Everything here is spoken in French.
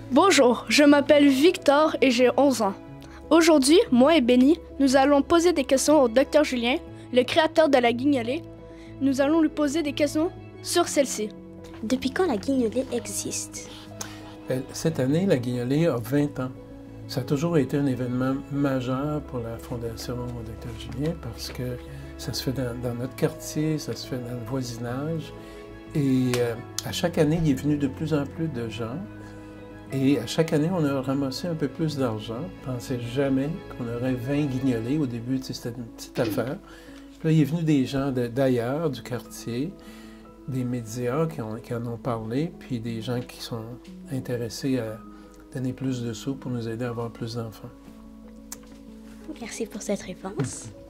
Bonjour, je m'appelle Victor et j'ai 11 ans. Aujourd'hui, moi et Benny, nous allons poser des questions au Dr Julien, le créateur de la guignolée. Nous allons lui poser des questions sur celle-ci. Depuis quand la guignolée existe? Cette année, la guignolée a 20 ans. Ça a toujours été un événement majeur pour la Fondation Dr Julien parce que ça se fait dans notre quartier, ça se fait dans le voisinage. Et à chaque année, il est venu de plus en plus de gens. Et à chaque année, on a ramassé un peu plus d'argent. Je ne pensais jamais qu'on aurait 20 guignolées. Au début, c'était une petite affaire. Puis là, il est venu des gens d'ailleurs, du quartier, des médias qui en ont parlé, puis des gens qui sont intéressés à donner plus de sous pour nous aider à avoir plus d'enfants. Merci pour cette réponse.